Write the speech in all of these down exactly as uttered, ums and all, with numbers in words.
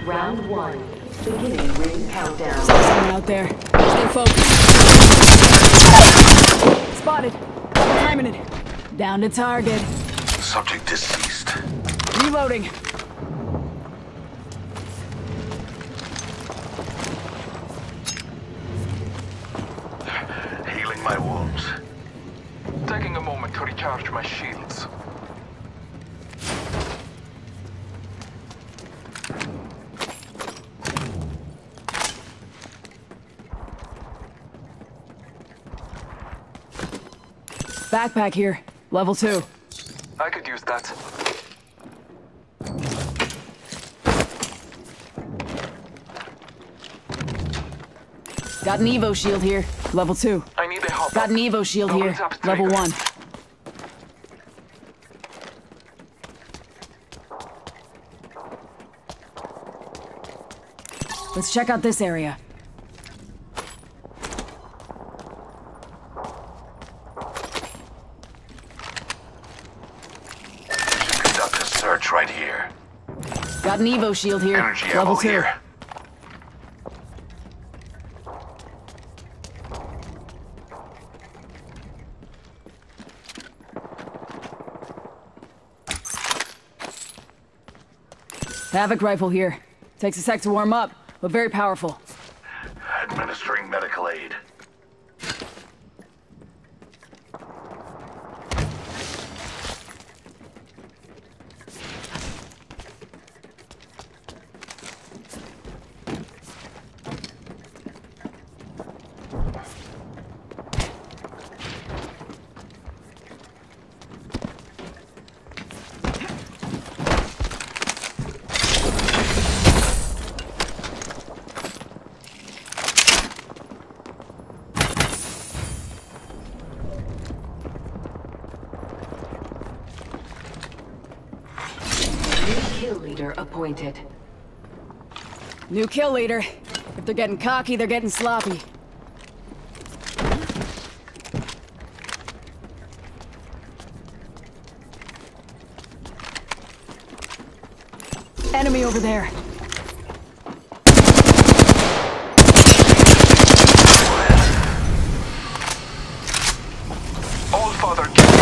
Round one. Beginning ring countdown. Someone out there. Stay focused. Spotted. Timing it. Down to target. Subject deceased. Reloading. Healing my wounds. Taking a moment to recharge my shields. Backpack here. Level two. I could use that. Got an Evo shield here. Level two. I need a hop. Got an Evo shield Double here. tap Level trigger. one. Let's check out this area. Conduct a search right here. Got an Evo shield here. Energy Level ammo two. here. Havoc rifle here. Takes a sec to warm up, but very powerful. Administering medical aid. Kill leader appointed. New kill leader. If they're getting cocky, they're getting sloppy. Enemy over there. All father.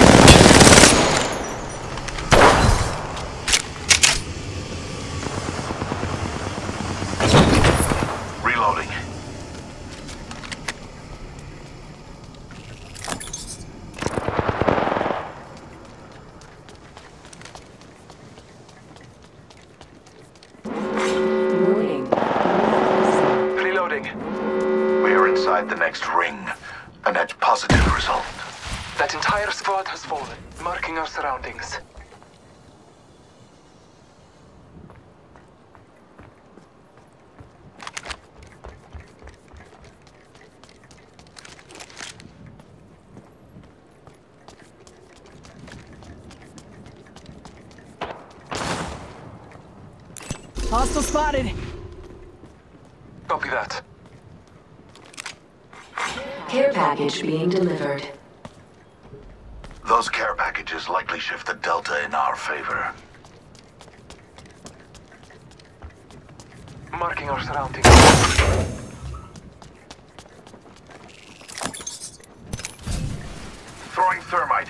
Reloading. Warning. Reloading. We are inside the next ring. A net positive result. That entire squad has fallen, marking our surroundings. Hostile spotted. Copy that. Care package being delivered. Those care packages likely shift the delta in our favor. Marking our surroundings. Throwing thermite.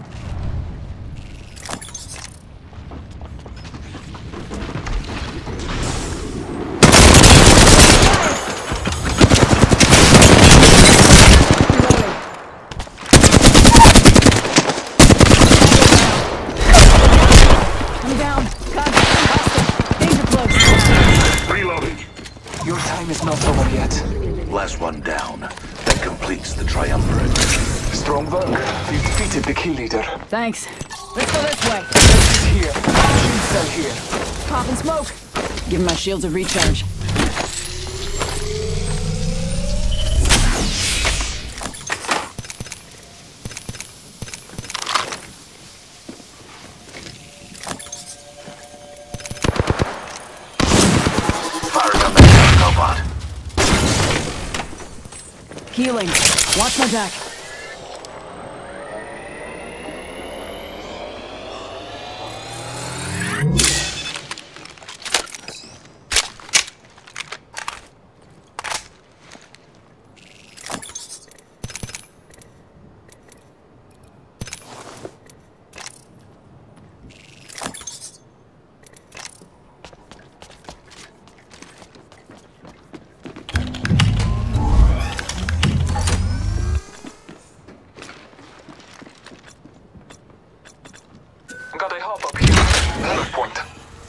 I'm down. Contact hostile. Danger close. Reloading. Your time is not over yet. Last one down. That completes the triumvirate. Strong work. You defeated the kill leader. Thanks. Let's go this way. Here. Shield cell here. Pop and smoke. Give my shields a recharge. Firing on the gun robot. Healing. Watch my back. Pilot point.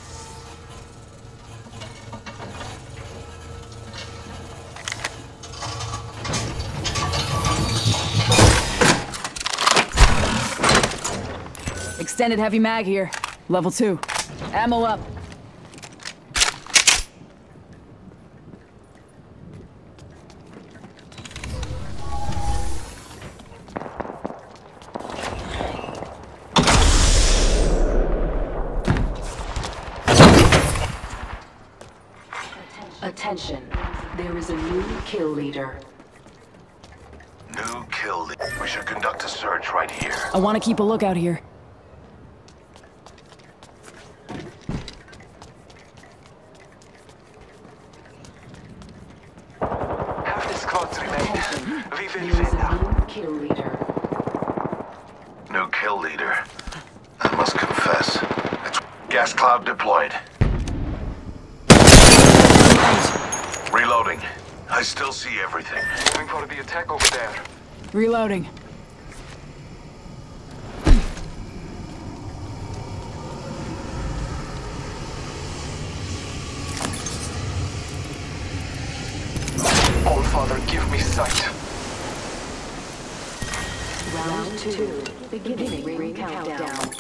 Extended heavy mag here. Level two. Ammo up. Attention. There is a new kill leader. New kill leader. We should conduct a search right here. I want to keep a lookout here. Half the squads remain. We will There is win. a new kill leader. New kill leader. I must confess. It's gas cloud deployed. Reloading. I still see everything. Moving for the attack over there. Reloading. All Father, give me sight. Round two. Beginning ring countdown.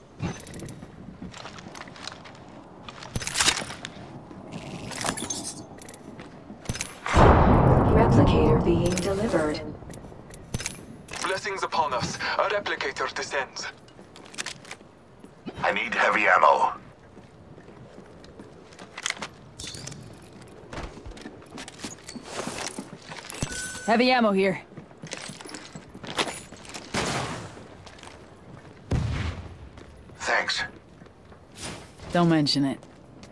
Replicator being delivered. Blessings upon us. A replicator descends. I need heavy ammo. Heavy ammo here. Thanks. Don't mention it.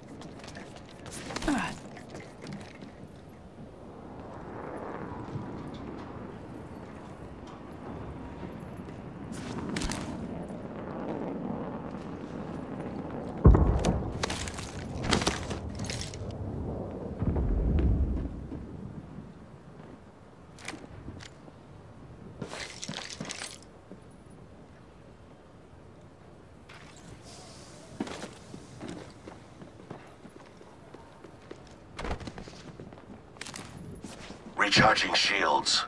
Recharging shields.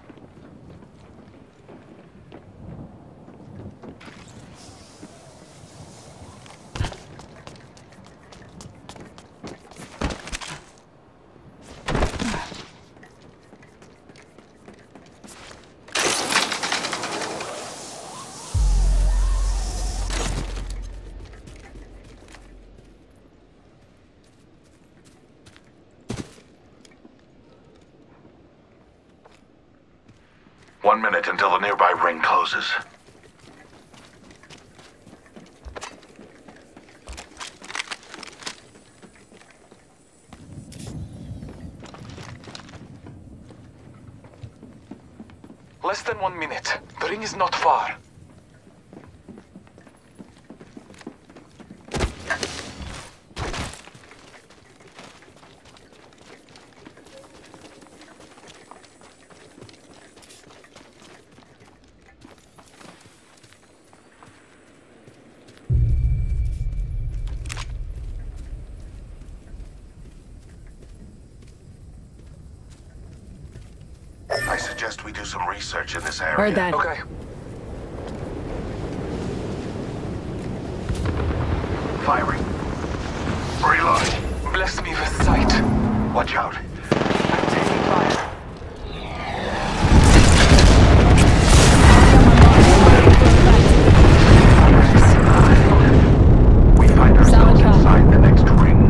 One minute until the nearby ring closes. Less than one minute. The ring is not far. I suggest we do some research in this area. Heard that. Okay. Firing. Reloading. Bless me with sight. Watch out. I'm taking fire. We find ourselves Solid copy. inside the next ring.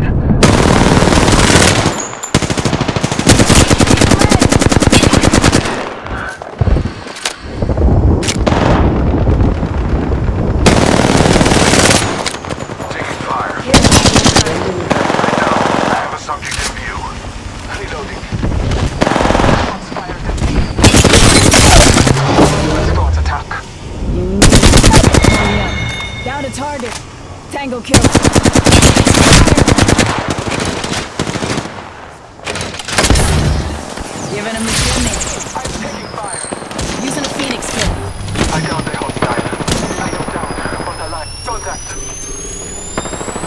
Taking fire. I know. I have a subject in view. Reloading. Shots fired at me. Let's go to attack. Hurry up. Down to target. Tango kill. Giving him the kidney. I'm taking fire. Using a Phoenix kill. I downed a hostile. I am down on the line. Contact.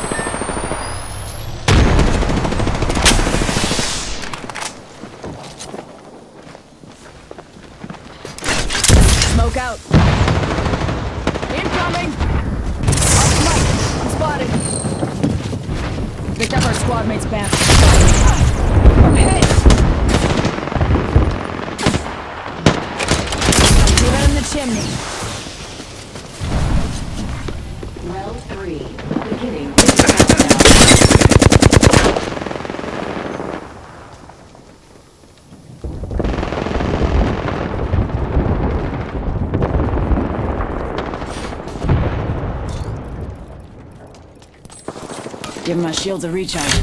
picked up our squad mate's back. I'm hit! Get it in the chimney. Round three, beginning ring countdown. Give my shields a recharge.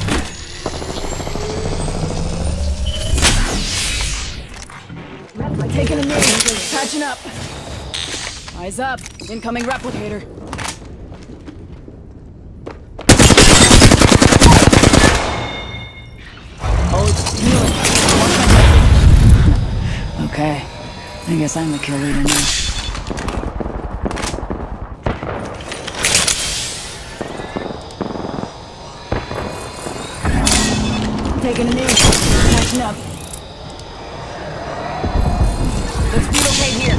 Taking a knee. Patching up. Eyes up. Incoming replicator. Oh, it's healing. Okay. I guess I'm the kill leader now. Taking a knee. Catching up. Let's relocate here.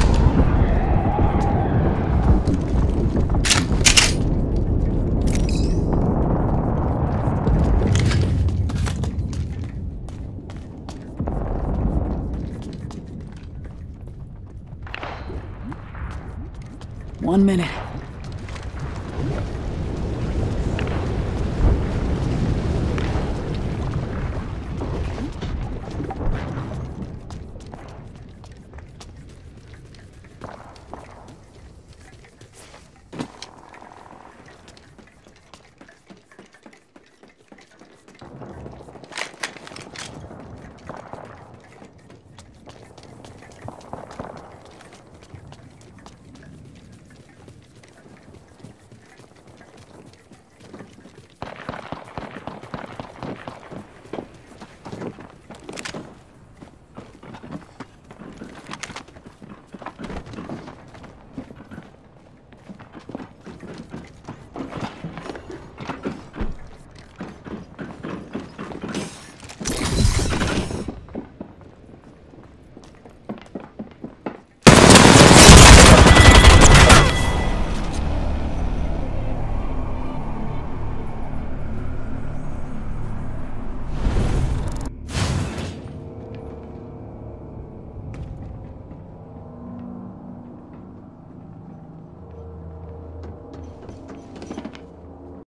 One minute.